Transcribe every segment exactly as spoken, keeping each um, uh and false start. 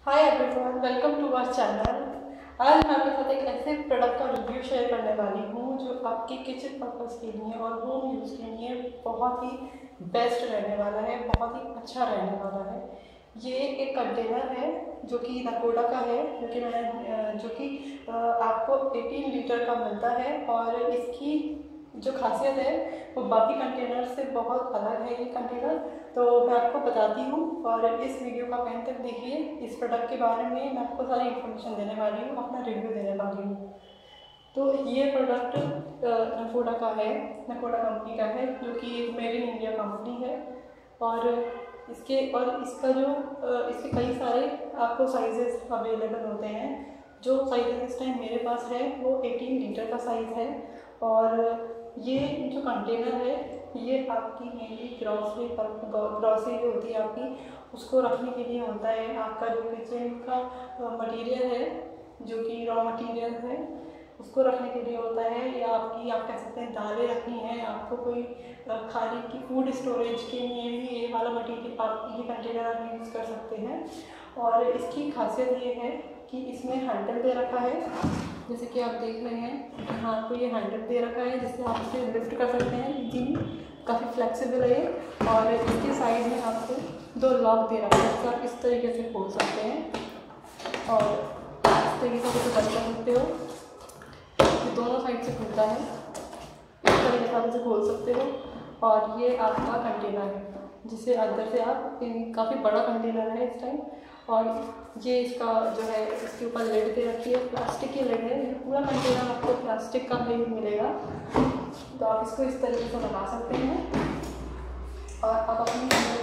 Hi everyone, welcome to our channel. आज मैं आपके साथ एक ऐसे प्रोडक्ट का रिव्यू शेयर करने वाली हूँ जो आपके किचन पर्पज़ के लिए और होम यूज़ के लिए बहुत ही बेस्ट रहने वाला है, बहुत ही अच्छा रहने वाला है। ये एक कंटेनर है जो कि नकोडा का है, जो कि मैंने जो कि आपको अठारह लीटर का मिलता है और इसकी जो खासियत है वो बाकी कंटेनर से बहुत अलग है। ये कंटेनर तो मैं आपको बताती हूँ और इस वीडियो का एंड तक देखिए। इस प्रोडक्ट के बारे में मैं आपको सारी इन्फॉर्मेशन देने वाली हूँ, अपना रिव्यू देने वाली हूँ। तो ये प्रोडक्ट नकोडा का है, नकोडा कंपनी का है, जो कि मेड इन इंडिया कंपनी है। और इसके और इसका जो इसके कई सारे आपको साइजेस अवेलेबल होते हैं। जो साइज़ इस टाइम मेरे पास है वो अठारह लीटर का साइज़ है। और ये जो कंटेनर है ये आपकी मेनली ग्रॉसरी ग्रॉसरी जो होती है आपकी उसको रखने के लिए होता है। आपका जो किचन का मटेरियल है, जो कि रॉ मटेरियल है, उसको रखने के लिए होता है। या आपकी आप कह सकते हैं दालें रखनी है, आपको कोई खाने की फूड स्टोरेज के लिए भी ये वाला मटेरियल आप ये कंटेनर आप यूज़ कर सकते हैं। और इसकी खासियत ये है कि इसमें हैंडल दे रखा है, जैसे कि आप देख रहे हैं यहाँ आपको ये हैंडल दे रखा है जिससे आप इसे लिफ्ट कर सकते हैं इजीली, काफ़ी फ्लेक्सिबल है। और इसके साइड में आपको दो लॉक दे रखा है, जिससे आप इस तरीके से खोल सकते हैं और इस तरीके से इसे बंद कर सकते हो। ये दोनों साइड से खुलता है, इस तरीके से आप इसे खोल सकते हो। और ये आपका कंटेनर है जिसे अंदर से आप काफ़ी बड़ा कंटेनर है इस टाइम। और ये इसका जो है इसके ऊपर लेड दे रखी है, प्लास्टिक की लेड है। ये पूरा कंटेनर आपको प्लास्टिक का ही मिलेगा, तो आप इसको इस तरीके से लगा सकते हैं और आप अपनी चीज़ों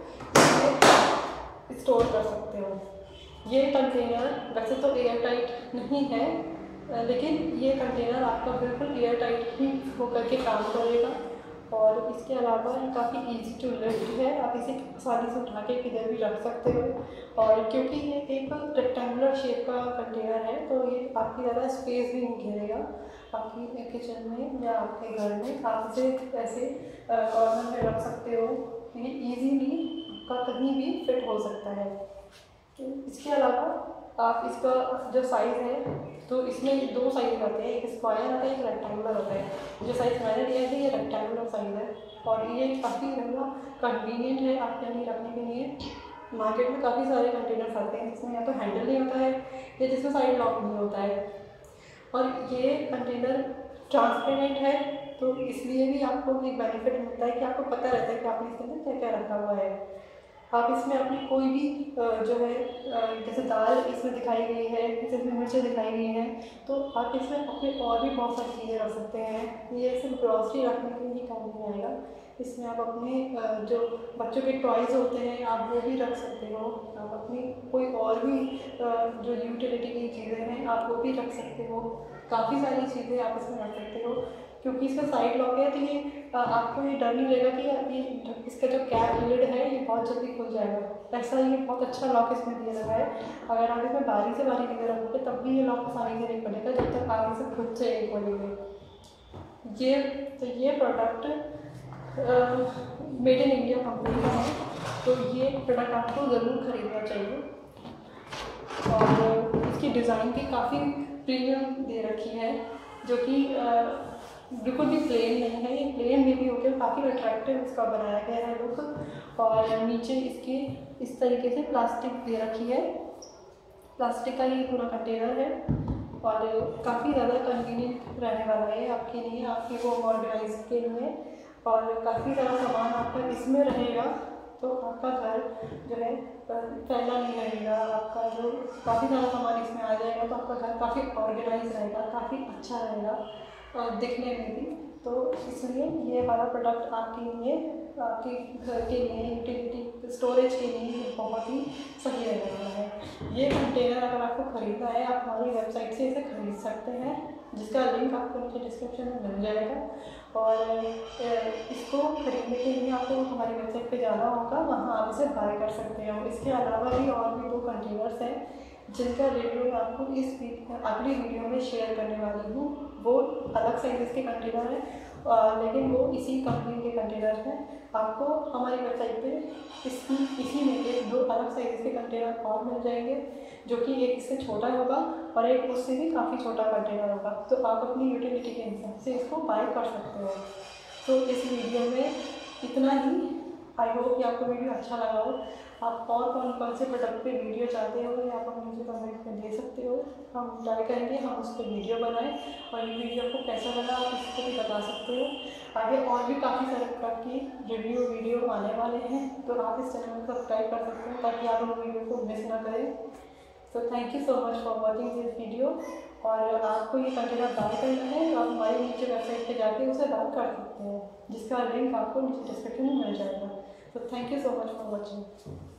को स्टोर कर सकते हो। ये कंटेनर वैसे तो एयर टाइट नहीं है, लेकिन ये कंटेनर आपका बिल्कुल एयर टाइट ही होकर के काम करेगा। और इसके अलावा ये काफ़ी इजी टू लिफ्ट है, आप इसे आसानी से उठा के किधर भी रख सकते हो। और क्योंकि ये एक रेक्टेंगुलर शेप का कंटेनर है तो ये आपकी ज़्यादा स्पेस भी नहीं घेरेगा आपकी किचन में या आपके घर में। आप इसे ऐसे कॉर्नर में रख सकते हो, ये ईजीली आपका कहीं भी फिट हो सकता है। इसके अलावा आप इसका जो साइज़ है तो इसमें दो साइज़ आते हैं, एक स्क्वायर आता है, एक रेक्टेंगुलर होता है। जो साइज़ मैंने लिया है ये रेक्टेंगुलर साइज़ है और ये काफ़ी ज़्यादा कन्वीनियंट है आपके लिए रखने के लिए। मार्केट में काफ़ी सारे कंटेनर्स आते हैं जिसमें या तो हैंडल नहीं होता है या जिसमें साइड लॉक नहीं होता है। और ये कंटेनर ट्रांसपेरेंट है तो इसलिए भी आपको एक बेनिफिट मिलता है कि आपको पता रहता है कि आपने इसके अंदर क्या क्या रखा हुआ है। आप इसमें अपनी कोई भी जो है जैसे दाल इसमें दिखाई गई है, जैसे इसमें मिर्चें दिखाई गई हैं, तो आप इसमें अपने और भी बहुत सारी चीज़ें रख सकते हैं। ये सिर्फ ग्रॉसरी रखने के लिए काम नहीं आएगा, इसमें आप अपने जो बच्चों के टॉयज़ होते हैं आप वो भी रख सकते हो। आप अपनी कोई और भी जो यूटिलिटी की चीज़ें हैं आप वो भी रख सकते हो। काफ़ी सारी चीज़ें आप इसमें रख सकते हो क्योंकि इसका साइड लॉक है तो ये आपको ये डर नहीं लगेगा कि ये इसका जो कैप लिड है ये बहुत जल्दी खुल जाएगा। ऐसा ये बहुत अच्छा लॉक इसमें दिया लगा है। अगर आप इसमें बारी से बारी चीज़ें रखोगे तब भी ये लॉक आसानी से नहीं खुलेगा जब तक आप इसे खुद से नहीं खोलेंगे। ये तो ये product made in India company का है, तो ये प्रोडक्ट आपको ज़रूर खरीदना चाहिए। और इसकी डिज़ाइन भी काफ़ी प्रीमियम दे रखी है, जो कि बिल्कुल भी प्लेन नहीं है। ये प्लेन में भी होकर काफ़ी अट्रैक्टिव इसका बनाया गया है लुक। और नीचे इसके इस तरीके से प्लास्टिक दे रखी है, प्लास्टिक का ये पूरा कंटेनर है और काफ़ी ज़्यादा कन्वीनियंट रहने वाला है आपके लिए, आपके वो ऑर्गेनाइज के लिए। और काफ़ी ज़्यादा सामान आपका इसमें रहेगा तो आपका घर जो है फैला नहीं रहेगा। आपका जो काफ़ी सारा सामान इसमें आ जाएगा तो आपका घर काफ़ी ऑर्गेनाइज रहेगा, काफ़ी अच्छा रहेगा और दिखने में भी। तो इसलिए ये वाला प्रोडक्ट आपके लिए, आपके घर के लिए, यूटिलिटी स्टोरेज के लिए बहुत ही सही रहने वाला है। ये कंटेनर अगर आपको ख़रीदना है आप हमारी वेबसाइट से इसे खरीद सकते हैं, जिसका लिंक आपको नीचे डिस्क्रिप्शन में मिल जाएगा। और इसको खरीदने के लिए आपको हमारी वेबसाइट पे जाना होगा, वहाँ आप इसे बाय कर सकते हो। इसके अलावा भी और भी दो कंटेनर्स हैं जिनका रिव्यू मैं आपको इस अगली वीडियो में शेयर करने वाली हूँ। वो अलग साइज़ के कंटेनर है लेकिन वो इसी कंपनी के कंटेनर हैं। आपको हमारी वेबसाइट पे इस इसी में के दो अलग साइज़ के कंटेनर और मिल जाएंगे, जो कि एक इससे छोटा होगा और एक उससे भी काफ़ी छोटा कंटेनर होगा। तो आप अपनी यूटिलिटी के हिसाब से इसको बाय कर सकते हो। तो इस वीडियो में इतना ही। आई होप कि आपको वीडियो अच्छा लगा हो। आप और कौन कौन से प्रोडक्ट पे वीडियो चाहते हो या आप मुझे कमेंट में दे सकते हो। हम ट्राई करेंगे हम उस पर वीडियो बनाएं और ये वीडियो आपको कैसा लगा आप इसको भी बता सकते हो। आगे और भी काफ़ी सारे प्रोडक्ट की रिव्यू वीडियो आने वाले हैं, तो आप इस चैनल को सब्सक्राइब कर सकते हो ताकि आप उन वीडियो को मिस ना करें। तो thank you so much for watching this video. और आपको ये कंटेनर बाय करना है तो आप हमारी नीचे वेबसाइट पे जाके उसे बाय कर सकते हैं, जिसका लिंक आपको नीचे डिस्क्रिप्शन में मिल जाएगा। तो thank you so much for watching.